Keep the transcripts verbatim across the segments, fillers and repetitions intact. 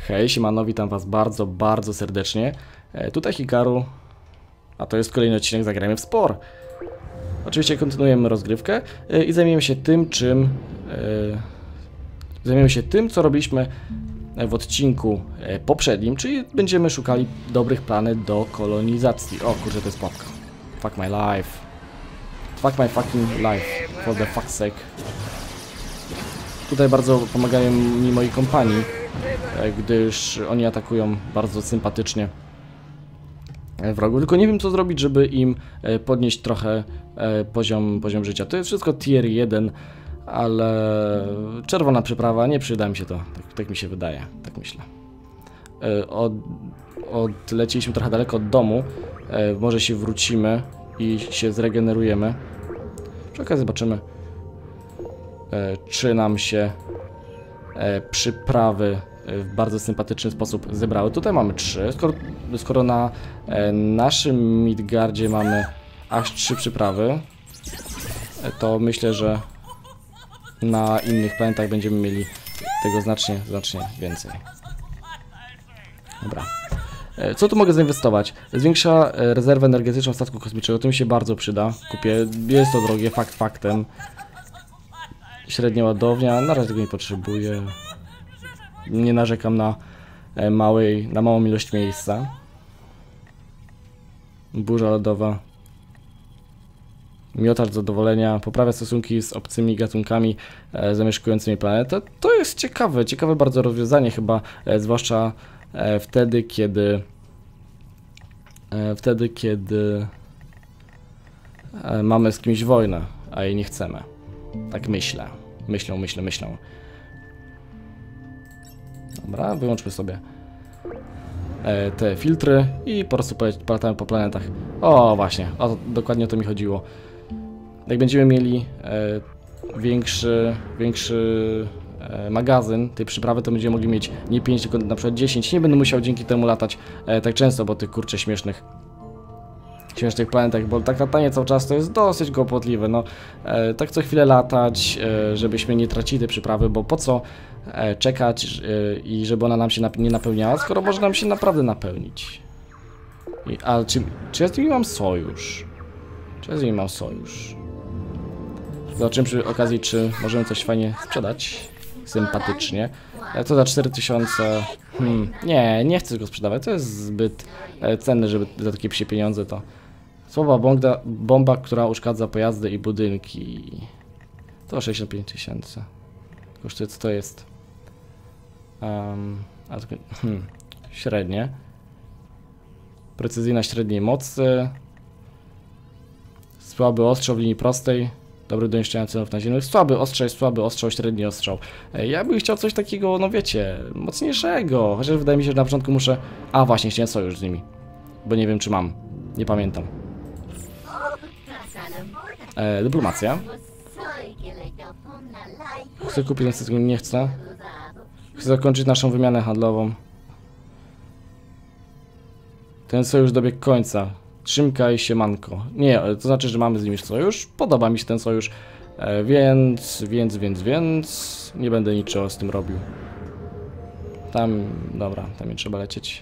Hej, siemano, witam was bardzo, bardzo serdecznie. E, tutaj Hikaru, a to jest kolejny odcinek Zagrajmy w Spore. Oczywiście kontynuujemy rozgrywkę e, i zajmiemy się tym, czym... E, zajmiemy się tym, co robiliśmy w odcinku e, poprzednim, czyli będziemy szukali dobrych planów do kolonizacji. O kurczę, to jest pułapka. Fuck my life. Fuck my fucking life. For the fuck's sake. Tutaj bardzo pomagają mi moi kompanii, gdyż oni atakują bardzo sympatycznie wrogów. Tylko nie wiem, co zrobić, żeby im podnieść trochę poziom, poziom życia. To jest wszystko tier jeden, ale czerwona przyprawa, nie przyda mi się to. Tak, tak mi się wydaje, tak myślę. Od, odleciliśmy trochę daleko od domu. Może się wrócimy i się zregenerujemy. Przy okazji zobaczymy, czy nam się przyprawy w bardzo sympatyczny sposób zebrały. Tutaj mamy trzy. Skoro, skoro na naszym Midgardzie mamy aż trzy przyprawy, to myślę, że na innych planetach będziemy mieli tego znacznie, znacznie więcej. Dobra. Co tu mogę zainwestować? Zwiększa rezerwę energetyczną statku kosmicznego. To mi się bardzo przyda. Kupię. Jest to drogie, fakt faktem. Średnia ładownia. Na razie tego nie potrzebuję. Nie narzekam na małej, na małą ilość miejsca. Burza lodowa. Miotacz zadowolenia. Poprawia stosunki z obcymi gatunkami e, zamieszkującymi planetę. To jest ciekawe, ciekawe bardzo rozwiązanie chyba, e, zwłaszcza e, wtedy, kiedy e, wtedy, kiedy e, mamy z kimś wojnę, a jej nie chcemy. Tak myślę. Myślę, myślę, myślę. Dobra, wyłączmy sobie e, te filtry i po prostu polatamy po planetach. O, właśnie, o, dokładnie o to mi chodziło. Jak będziemy mieli e, większy, większy e, magazyn tej przyprawy, to będziemy mogli mieć nie pięć, tylko na przykład dziesięć. Nie będę musiał dzięki temu latać e, tak często, bo tych kurczę śmiesznych śmiesznych planetach, bo tak latanie cały czas to jest dosyć kłopotliwe. No, e, tak co chwilę latać, e, żebyśmy nie tracili tej przyprawy, bo po co e, czekać e, i żeby ona nam się nap nie napełniała, skoro może nam się naprawdę napełnić. I, ale czy, czy ja z nimi mam sojusz? Czy ja z nimi mam sojusz? Zobaczymy przy okazji, czy możemy coś fajnie sprzedać. Sympatycznie. Co za cztery tysiące? Hmm, nie, nie chcę go sprzedawać. To jest zbyt e, cenne, żeby za takie psie pieniądze to... Słowa bomba, bomba, która uszkadza pojazdy i budynki. To sześćdziesiąt pięć tysięcy. Kosztuje, co to jest? Um, a to, hmm, średnie. Precyzyjna średniej mocy. Słaby ostrzał w linii prostej. Dobry do niszczenia celów naziemnych. Słaby ostrzał, słaby ostrzał, średni ostrzał. Ja bym chciał coś takiego, no wiecie, mocniejszego. Chociaż wydaje mi się, że na początku muszę... A właśnie, chciałem sojusz z nimi. Bo nie wiem, czy mam. Nie pamiętam. E, dyplomacja. Chcę kupić, niestety nie chcę. Chcę zakończyć naszą wymianę handlową. Ten sojusz dobiegł końca. Trzymka i siemanko. Nie, to znaczy, że mamy z nimi sojusz. Podoba mi się ten sojusz. E, więc, więc, więc, więc... Nie będę niczego z tym robił. Tam, dobra, tam nie trzeba lecieć.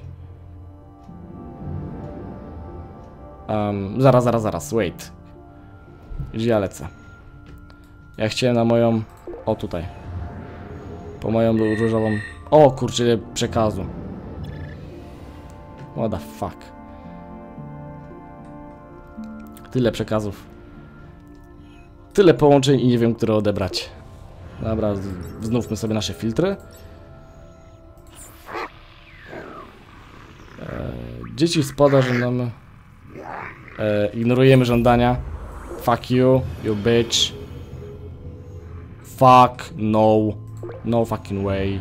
Um, zaraz, zaraz, zaraz, wait. Gdzie ja lecę? Ja chciałem na moją... O, tutaj. Po moją różową... O, kurczę, przekazu. What the fuck. Tyle przekazów. Tyle połączeń i nie wiem, które odebrać. Dobra, znówmy sobie nasze filtry. Eee, dzieci spada, żądamy. Eee, ignorujemy żądania. Fuck you, you bitch. Fuck, no. No fucking way.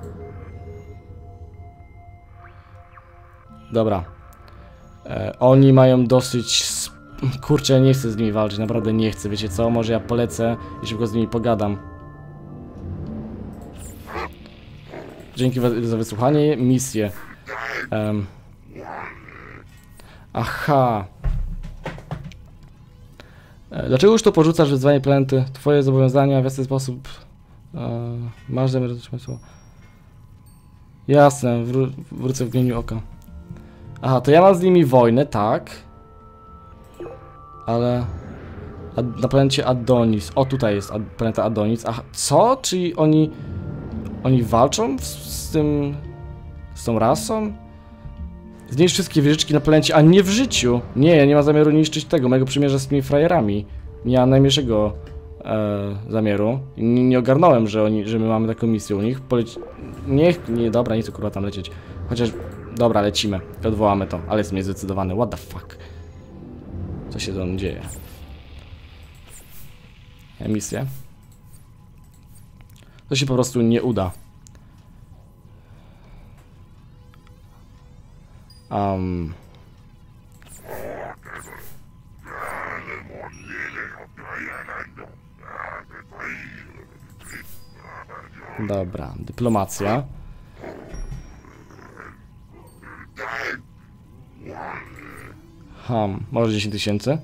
Dobra. Eee, oni mają dosyć... Kurczę, ja nie chcę z nimi walczyć, naprawdę nie chcę, wiecie co? Może ja polecę i szybko z nimi pogadam. Dzięki za wysłuchanie. Misję. Um. Aha. Dlaczego już to porzucasz wyzwanie planety? Twoje zobowiązania w jasny sposób. Uh, masz zamiar dotrzymać słowa. Jasne, wró wrócę w mgnieniu oka. Aha, to ja mam z nimi wojnę, tak. Ale... A na planecie Adonis. O, tutaj jest ad planeta Adonis. Aha, co? Czyli oni... Oni walczą z, z tym... Z tą rasą? Zniszcz wszystkie wieżyczki na planecie, a nie w życiu! Nie, ja nie mam zamiaru niszczyć tego, mojego przymierza z tymi frajerami. Nie mam najmniejszego e, zamiaru. Nie, nie ogarnąłem, że oni, że my mamy taką misję u nich. Poleci... Niech... Nie, dobra, nie chcę kurwa tam lecieć. Chociaż... Dobra, lecimy. Odwołamy to, ale jestem niezdecydowany. What the fuck? Co się tam dzieje? Emisję. To się po prostu nie uda. Um. Dobra, dyplomacja. Ham, może dziesięć tysięcy?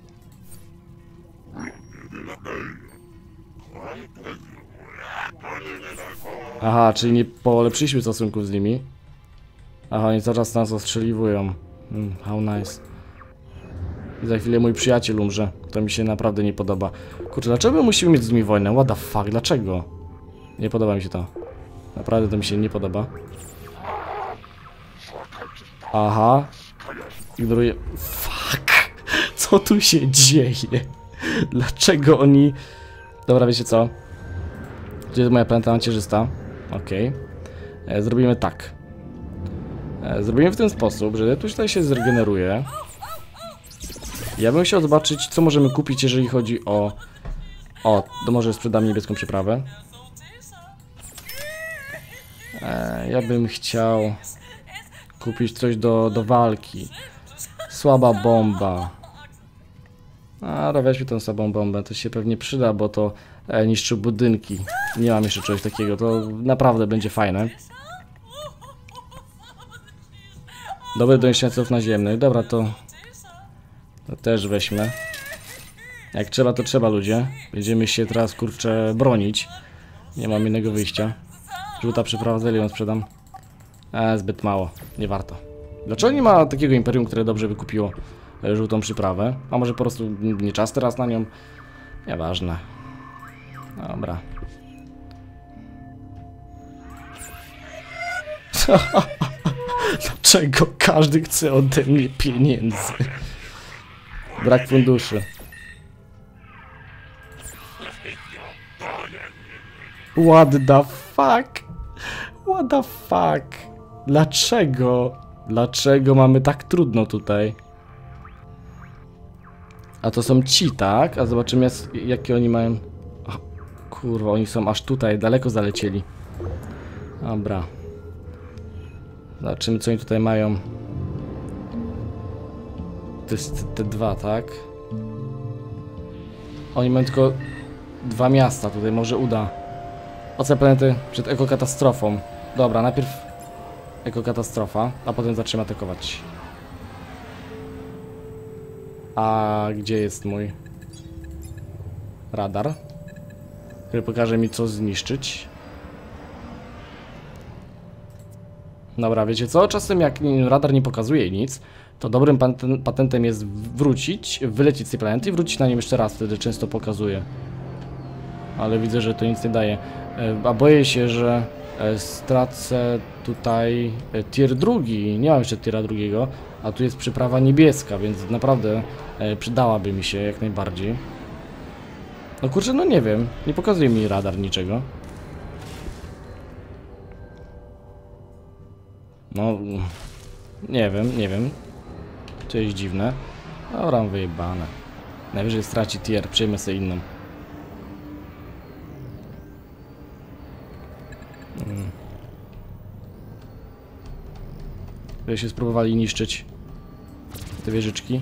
Aha, czyli nie polepszyliśmy stosunków z nimi. Aha, oni cały czas nas ostrzeliwują. Mm, how nice. I za chwilę mój przyjaciel umrze. To mi się naprawdę nie podoba. Kurczę, dlaczego musimy mieć z nimi wojnę? What the fuck, dlaczego? Nie podoba mi się to. Naprawdę to mi się nie podoba. Aha. Ignoruję. Fuck. Co tu się dzieje? Dlaczego oni... Dobra, wiecie co? Gdzie jest moja planeta macierzysta? Okej. Okay. Zrobimy tak. E, zrobimy w ten sposób, że tu tutaj się zregeneruje. Ja bym chciał zobaczyć, co możemy kupić, jeżeli chodzi o... O, to może sprzedam niebieską przyprawę. E, ja bym chciał kupić coś do, do walki. Słaba bomba. A, weźmy tą słabą bombę, to się pewnie przyda, bo to e, niszczy budynki. Nie mam jeszcze czegoś takiego, to naprawdę będzie fajne. Dobre do niszczenia celów naziemnych, dobra, to, to też weźmy. Jak trzeba, to trzeba, ludzie. Będziemy się teraz, kurczę, bronić. Nie mam innego wyjścia. Żółta przyprawa z Elion sprzedam. E, zbyt mało, nie warto. Dlaczego nie ma takiego imperium, które dobrze wykupiło e, żółtą przyprawę? A może po prostu nie czas teraz na nią? Nieważne. Dobra. Dlaczego każdy chce ode mnie pieniędzy? Brak funduszy. What the fuck? What the fuck? Dlaczego? Dlaczego mamy tak trudno tutaj? A to są ci, tak? A zobaczymy, jakie oni mają... O, kurwa, oni są aż tutaj, daleko zalecieli. Dobra. Zobaczymy, co oni tutaj mają. To jest te dwa, tak? Oni mają tylko dwa miasta, tutaj może uda. Oce planety przed ekokatastrofą. Dobra, najpierw ekokatastrofa, a potem zaczniemy atakować. A gdzie jest mój radar, który pokaże mi, co zniszczyć? Dobra, wiecie co? Czasem jak radar nie pokazuje nic, to dobrym patentem jest wrócić, wylecieć z tej planety i wrócić na nim jeszcze raz, wtedy często pokazuje. Ale widzę, że to nic nie daje. A boję się, że stracę tutaj tier drugi. Nie mam jeszcze tiera drugiego, a tu jest przyprawa niebieska, więc naprawdę przydałaby mi się jak najbardziej. No kurczę, no nie wiem. Nie pokazuje mi radar niczego. No... Nie wiem, nie wiem. To jest dziwne. Dobra, mam wyjebane. Najwyżej straci tier, przejmę sobie inną. Hmm. Gdy się spróbowali niszczyć te wieżyczki.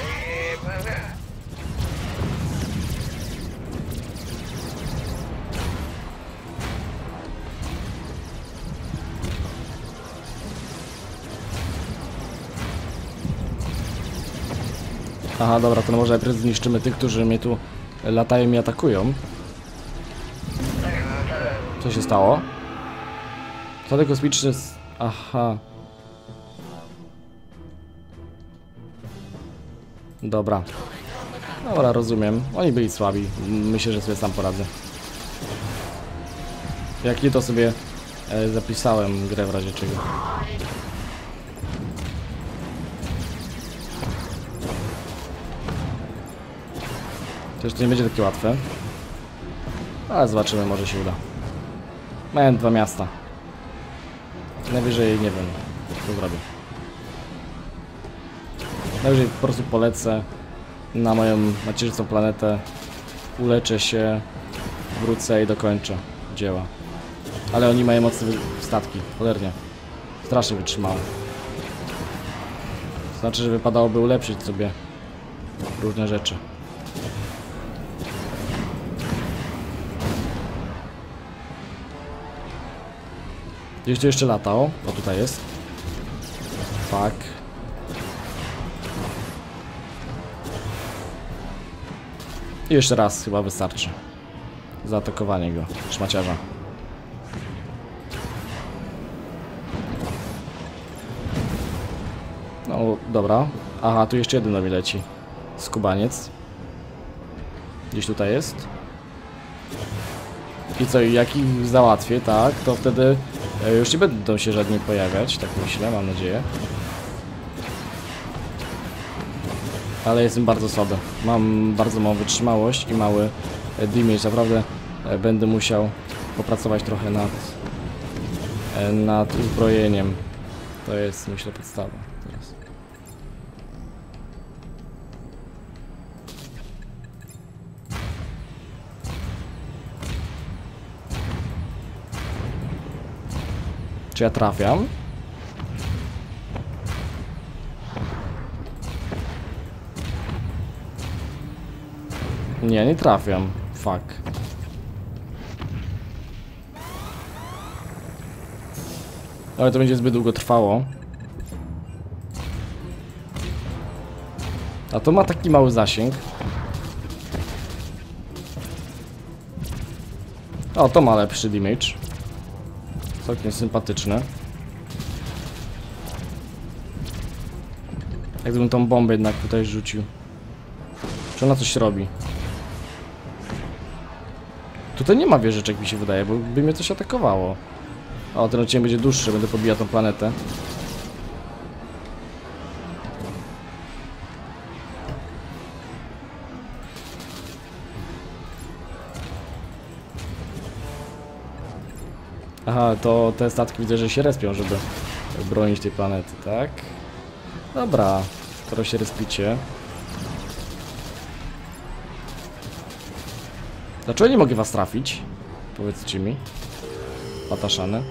Aha, dobra, to może najpierw zniszczymy tych, którzy mnie tu latają i atakują. Co się stało? Statek kosmiczny... S... Aha. Dobra. Dobra, rozumiem. Oni byli słabi. Myślę, że sobie sam poradzę. Jak nie, to sobie e, zapisałem grę w razie czego. Przecież to nie będzie takie łatwe. Ale zobaczymy, może się uda. Mają dwa miasta. Najwyżej, nie wiem, co zrobię. Najwyżej po prostu polecę na moją macierzystą planetę, uleczę się, wrócę i dokończę dzieła. Ale oni mają mocne statki, cholernie. Strasznie wytrzymałe. Znaczy, że wypadałoby ulepszyć sobie różne rzeczy. Gdzieś tu jeszcze latał. O, tutaj jest. Tak. I jeszcze raz chyba wystarczy. Zaatakowanie go, szmaciarza. No, dobra. Aha, tu jeszcze jeden nowy leci. Skubaniec. Gdzieś tutaj jest. I co, jak ich załatwię, tak, to wtedy już nie będą się żadni pojawiać, tak myślę, mam nadzieję. Ale jestem bardzo słaby. Mam bardzo małą wytrzymałość i mały damage. Naprawdę będę musiał popracować trochę nad, nad uzbrojeniem. To jest, myślę, podstawa teraz. Czy ja trafiam? Nie, nie trafiam. Fuck. Ale to będzie zbyt długo trwało. A to ma taki mały zasięg. O, to ma lepszy damage. Całkiem sympatyczne. Jak gdybym tą bombę jednak tutaj rzucił. Czy ona coś robi? Tutaj nie ma wieżyczek, mi się wydaje, bo by mnie coś atakowało. O, ten odcinek będzie dłuższy, będę pobijał tą planetę. Aha, to te statki widzę, że się respią, żeby bronić tej planety, tak? Dobra, skoro się respicie. Dlaczego nie mogę was trafić? Powiedzcie mi. Pataszane.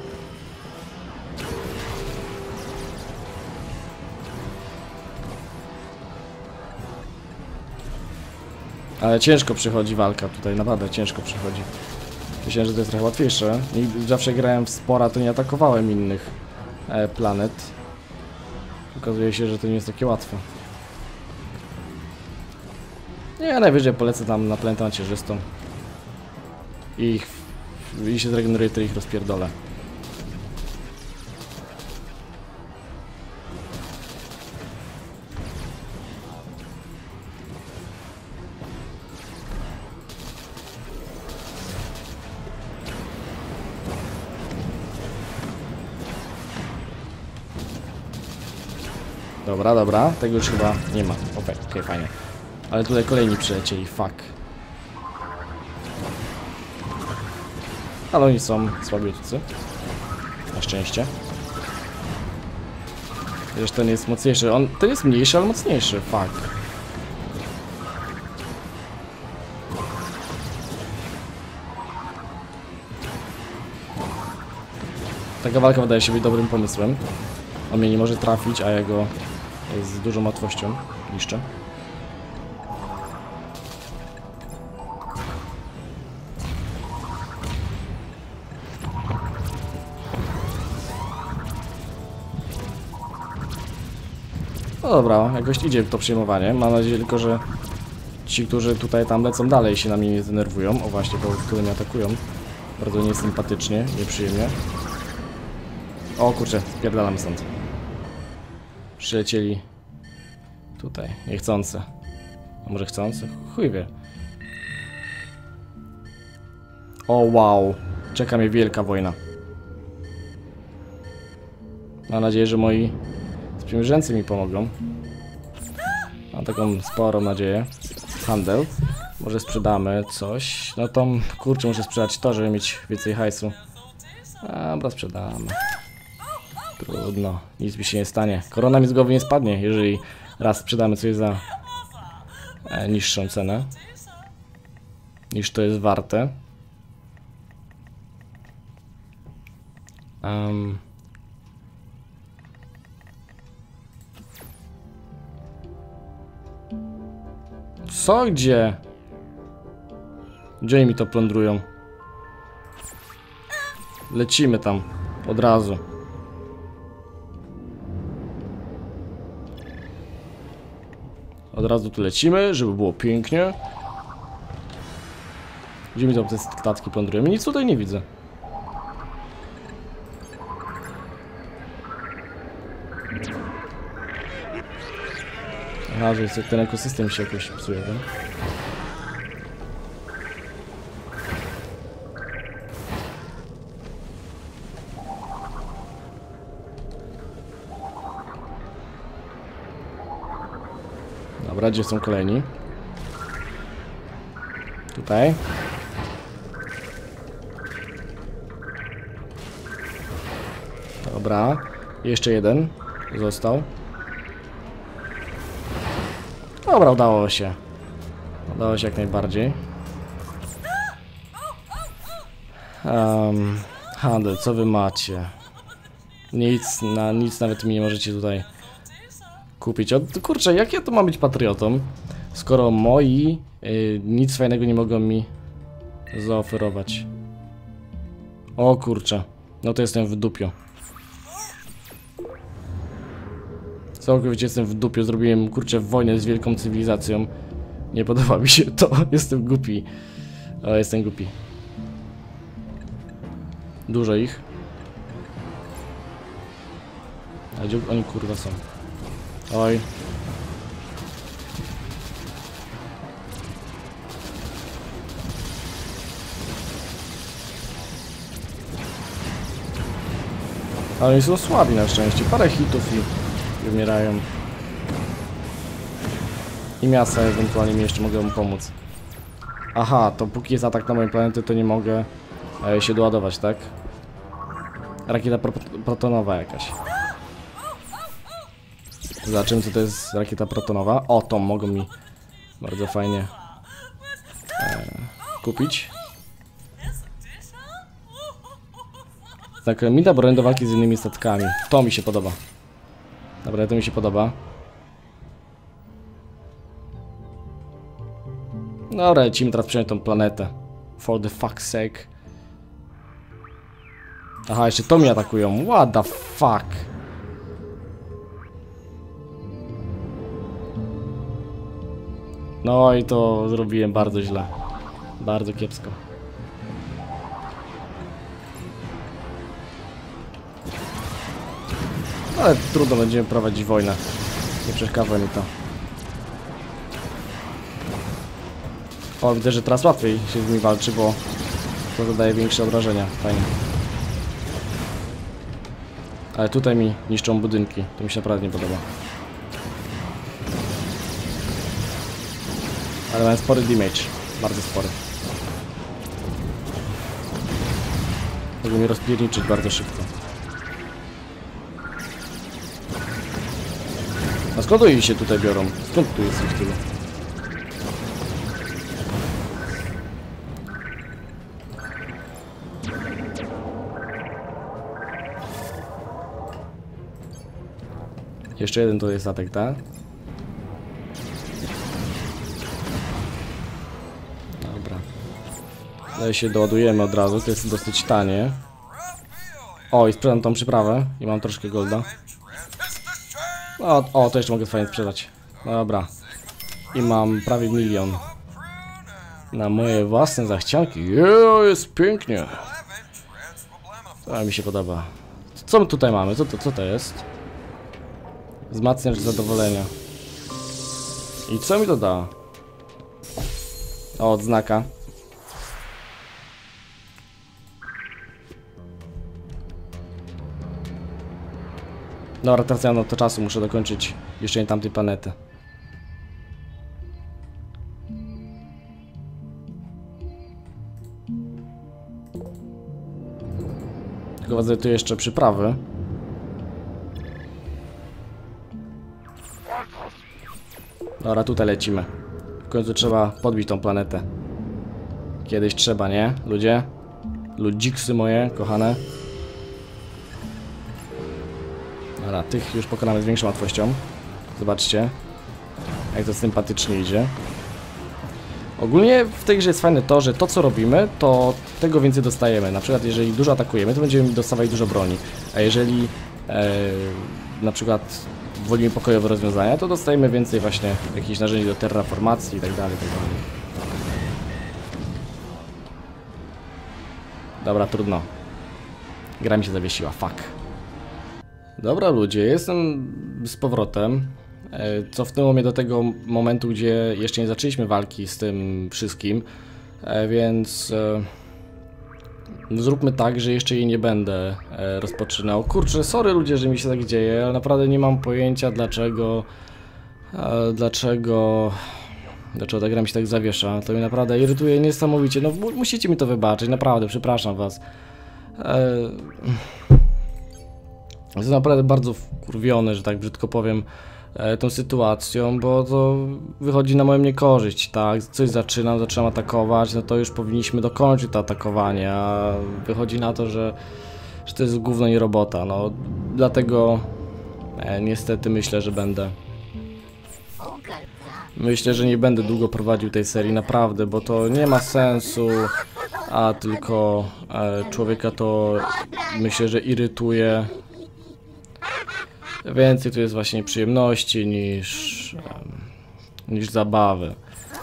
Ale ciężko przychodzi walka tutaj, naprawdę ciężko przychodzi. Myślałem, że to jest trochę łatwiejsze. Nigdy, zawsze grałem w spora, to nie atakowałem innych e, planet. Okazuje się, że to nie jest takie łatwe. Nie, najwyżej polecę tam na planetę macierzystą. I, ich, i się zregeneruje, to ich rozpierdolę. Dobra, dobra, tego już chyba nie ma. Okej, okay, okej, okay, fajnie. Ale tutaj kolejni przylecieli, fuck. Ale oni są słabiutcy. Na szczęście. Wiesz, ten jest mocniejszy. On, ten jest mniejszy, ale mocniejszy, fuck. Taka walka wydaje się być dobrym pomysłem. On mnie nie może trafić, a ja go z dużą łatwością niszczę. No dobra, jakoś idzie to przejmowanie. Mam nadzieję tylko, że ci, którzy tutaj tam lecą dalej, się na mnie nie zdenerwują. O właśnie, bo którzy mnie atakują. Bardzo niesympatycznie, nieprzyjemnie. O kurczę, spierdalamy stąd. Przylecieli tutaj, niechcący. A może chcący? Chuj wie. O wow, czeka mnie wielka wojna. Mam nadzieję, że moi sprzymierzeńcy mi pomogą. Mam taką sporą nadzieję. Handel. Może sprzedamy coś. No to kurczę, muszę sprzedać to, żeby mieć więcej hajsu. Dobra, sprzedamy. Trudno, nic mi się nie stanie. Korona mi z głowy nie spadnie, jeżeli raz sprzedamy coś za e, niższą cenę, niż to jest warte. Um. Co? Gdzie? Gdzie oni mi to plądrują? Lecimy tam od razu. Od razu tu lecimy, żeby było pięknie. Gdzie mi tam te statki plądrują? Nic tutaj nie widzę. Aha, że ten ekosystem się jakoś psuje, tak? Dobra, gdzie są kolejni? Tutaj. Dobra. Jeszcze jeden został. Dobra, udało się. Udało się jak najbardziej. Um, handel, co wy macie? Nic, na nic nawet mi nie możecie tutaj kupić. O, kurczę, jak ja to mam być patriotą, skoro moi yy, nic fajnego nie mogą mi zaoferować? O kurczę, no to jestem w dupiu. Całkowicie jestem w dupiu, zrobiłem kurczę wojnę z wielką cywilizacją. Nie podoba mi się to, jestem głupi. O, jestem głupi. Dużo ich. A gdzie oni kurwa są? Oj. Ale oni są słabi na szczęście. Parę hitów i wymierają. I miasta ewentualnie mi jeszcze mogę mu pomóc. Aha, to póki jest atak na moją planetę, to nie mogę e, się doładować, tak? Rakieta pro protonowa jakaś. Zobaczymy, co to jest rakieta protonowa. O, to mogą mi bardzo fajnie e, kupić. Znakomita broń do walki z innymi statkami. To mi się podoba. Dobra, to mi się podoba. Dobra, lecimy teraz przejąć tą planetę. For the fuck's sake. Aha, jeszcze to mi atakują. What the fuck? No i to zrobiłem bardzo źle. Bardzo kiepsko. Ale trudno, będziemy prowadzić wojnę. Nie przeszkadza mi to. O, widzę, że teraz łatwiej się z nimi walczy, bo to zadaje większe obrażenia. Fajnie. Ale tutaj mi niszczą budynki. To mi się naprawdę nie podoba. Ale mam spory damage. Bardzo spory. Mogą mi rozpierniczyć bardzo szybko. A skąd oni się tutaj biorą? Skąd tu jest ich tyle? Jeszcze jeden to jest statek, tak? Dobra. Tutaj się doładujemy od razu, to jest dosyć tanie. O, i sprzedam tą przyprawę i mam troszkę golda. O, o, to jeszcze mogę fajnie sprzedać. Dobra. I mam prawie milion. Na moje własne zachcianki. Jo, jest pięknie. To mi się podoba. Co my tutaj mamy? Co to, co to jest? Wzmacniacz zadowolenia. I co mi to da? O, odznaka. Dobra, teraz ja mam to czasu, muszę dokończyć jeszcze nie tamtej planety. Tylko wadzę tu jeszcze przyprawy. Dobra, tutaj lecimy. W końcu trzeba podbić tą planetę. Kiedyś trzeba, nie? Ludzie? Ludziksy moje, kochane. Dobra, tych już pokonamy z większą łatwością. Zobaczcie, jak to sympatycznie idzie. Ogólnie w tej grze jest fajne to, że to co robimy, to tego więcej dostajemy. Na przykład jeżeli dużo atakujemy, to będziemy dostawać dużo broni. A jeżeli e, na przykład wolimy pokojowe rozwiązania, to dostajemy więcej właśnie jakichś narzędzi do terraformacji i tak dalej, tak dalej. Dobra, trudno. Gra mi się zawiesiła, fuck. Dobra ludzie, jestem z powrotem. Cofnęło mnie do tego momentu, gdzie jeszcze nie zaczęliśmy walki z tym wszystkim, więc zróbmy tak, że jeszcze jej nie będę rozpoczynał. Kurczę, sorry ludzie, że mi się tak dzieje, ale naprawdę nie mam pojęcia dlaczego, dlaczego, dlaczego ta gra mi się tak zawiesza. To mnie naprawdę irytuje niesamowicie, no musicie mi to wybaczyć, naprawdę, przepraszam was. Jestem naprawdę bardzo wkurwiony, że tak brzydko powiem, e, tą sytuacją, bo to wychodzi na moją niekorzyść, tak? Coś zaczynam, zaczynam atakować, no to już powinniśmy dokończyć to atakowanie, a wychodzi na to, że, że to jest gówno i robota, no. Dlatego e, niestety myślę, że będę... Myślę, że nie będę długo prowadził tej serii, naprawdę, bo to nie ma sensu, a tylko e, człowieka to myślę, że irytuje. Więcej tu jest właśnie przyjemności niż, niż zabawy.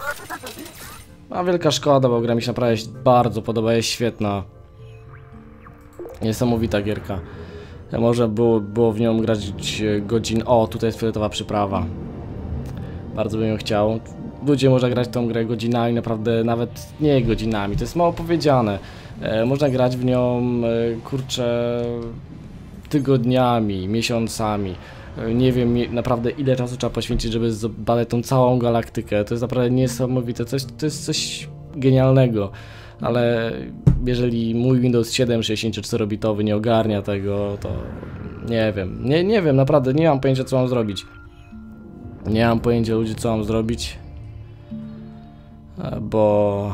A wielka szkoda, bo gra mi się naprawdę bardzo podoba, jest świetna. Niesamowita gierka. Może było, było w nią grać godzin... O, tutaj jest fioletowa przyprawa. Bardzo bym ją chciał. Ludzie można grać tą grę godzinami, naprawdę nawet nie godzinami, to jest mało powiedziane. E, można grać w nią, e, kurczę... tygodniami, miesiącami. Nie wiem naprawdę ile czasu trzeba poświęcić, żeby zbadać tą całą galaktykę. To jest naprawdę niesamowite, coś, to jest coś genialnego. Ale jeżeli mój Windows siedem sześćdziesięcioczterobitowy nie ogarnia tego, to nie wiem. Nie, nie wiem, naprawdę nie mam pojęcia co mam zrobić. Nie mam pojęcia ludzi co mam zrobić. Bo...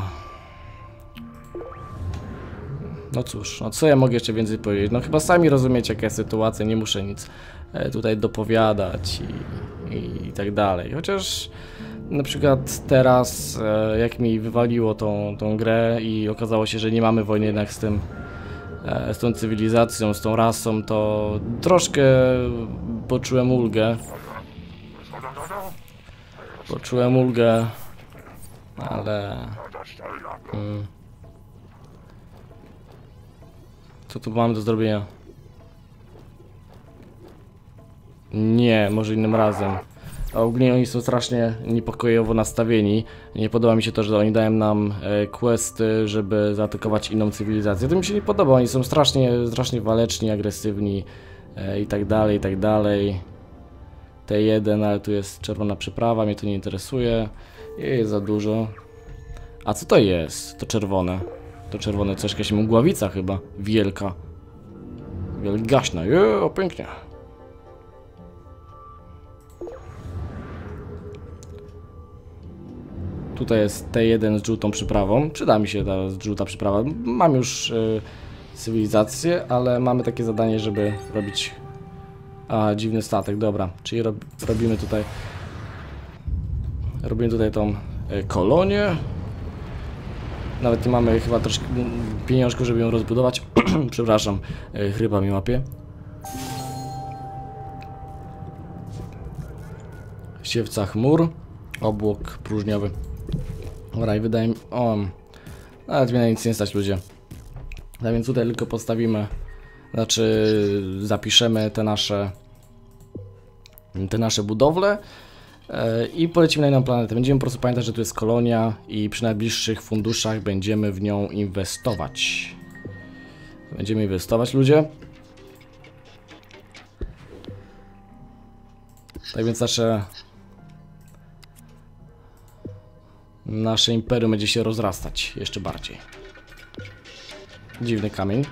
No cóż, no co ja mogę jeszcze więcej powiedzieć? No chyba sami rozumiecie jaka jest sytuacja, nie muszę nic e, tutaj dopowiadać i, i, i tak dalej. Chociaż na przykład teraz e, jak mi wywaliło tą, tą grę i okazało się, że nie mamy wojny jednak z tym, e, z tą cywilizacją, z tą rasą, to troszkę poczułem ulgę. Poczułem ulgę, ale... Hmm. Co tu mamy do zrobienia? Nie, może innym razem. A ogólnie oni są strasznie niepokojowo nastawieni. Nie podoba mi się to, że oni dają nam e, questy, żeby zaatakować inną cywilizację. To mi się nie podoba, oni są strasznie, strasznie waleczni, agresywni e, i tak dalej, i tak dalej. T jeden, ale tu jest czerwona przyprawa, mnie to nie interesuje. Jest za dużo. A co to jest? To czerwone. To czerwone coś, jakaś mgławica chyba. Wielka. Wielgaśna. Jo, pięknie. Tutaj jest T jeden z żółtą przyprawą. Przyda mi się ta żółta przyprawa. Mam już y, cywilizację, ale mamy takie zadanie, żeby robić... A, dziwny statek, dobra. Czyli rob, robimy tutaj... Robimy tutaj tą y, kolonię. Nawet nie mamy chyba troszkę pieniążków, żeby ją rozbudować. Przepraszam, y, chryba mi łapie. Siewca chmur. Obłok próżniowy. Dobra, i wydaje mi... O, nawet mnie nic nie stać, ludzie. A więc tutaj tylko postawimy Znaczy zapiszemy te nasze te nasze budowle e, i polecimy na inną planetę. Będziemy po prostu pamiętać, że tu jest kolonia i przy najbliższych funduszach będziemy w nią inwestować. Będziemy inwestować, ludzie. Tak więc nasze nasze imperium będzie się rozrastać jeszcze bardziej. Dziwny kamień.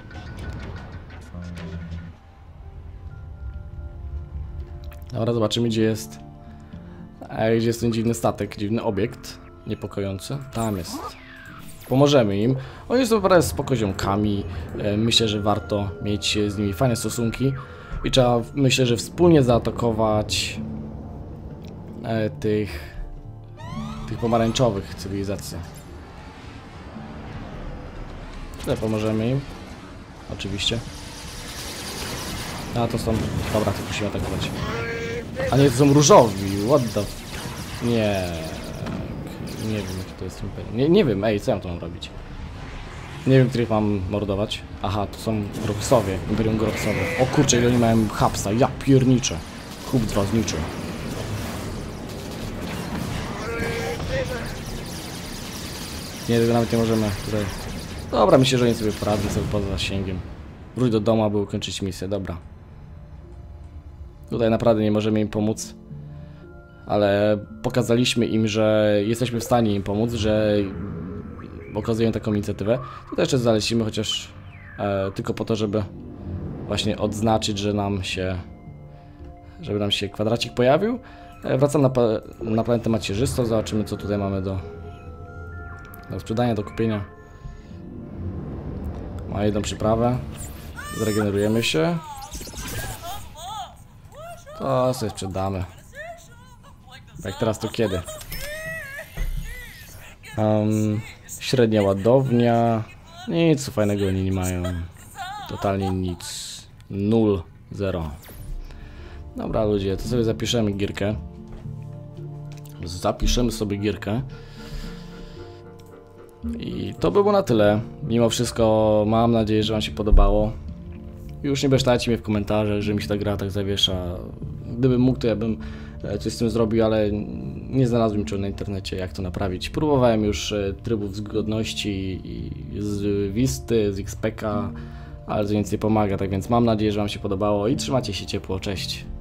Dobra, zobaczymy, gdzie jest a gdzie jest ten dziwny statek, dziwny obiekt niepokojący. Tam jest. Pomożemy im. Oni są naprawdę spoko ziomkami. Myślę, że warto mieć z nimi fajne stosunki i trzeba, myślę, że wspólnie zaatakować e, tych tych pomarańczowych cywilizacji. Tutaj pomożemy im. Oczywiście. A to są... Dobra, to musimy atakować. A nie, to są różowi. What the... Nie... Nie wiem, jaki to jest imperium. Nie, nie wiem, ej, co ja tu mam robić? Nie wiem, których mam mordować. Aha, to są Groxowie. Imperium Groxowe. O kurczę, ile oni mają hapsa. Ja pierniczę. Chłop z was niczy. Nie, tego nawet nie możemy tutaj... Dobra, myślę, że oni sobie poradzą sobie poza zasięgiem. Wróć do domu, aby ukończyć misję, dobra. Tutaj naprawdę nie możemy im pomóc. Ale pokazaliśmy im, że jesteśmy w stanie im pomóc, że okazują taką inicjatywę. Tutaj jeszcze zalecimy, chociaż e, tylko po to, żeby właśnie odznaczyć, że nam się... Żeby nam się kwadracik pojawił. E, wracam na, na planetę macierzystą, zobaczymy, co tutaj mamy do... Do sprzedania, do kupienia. Ma jedną przyprawę. Zregenerujemy się. To sobie sprzedamy. Jak teraz to kiedy? Um, średnia ładownia. Nic fajnego oni nie mają. Totalnie nic. Nul. Zero. Dobra, ludzie, to sobie zapiszemy gierkę. Zapiszemy sobie gierkę. I to było na tyle. Mimo wszystko mam nadzieję, że wam się podobało. Już nie besztajcie mnie w komentarzach, że mi się ta gra tak zawiesza. Gdybym mógł, to ja bym coś z tym zrobił, ale nie znalazłem niczego na internecie, jak to naprawić. Próbowałem już trybów zgodności z Visty, z X P K, ale to nic nie pomaga, tak więc mam nadzieję, że wam się podobało i trzymajcie się ciepło. Cześć!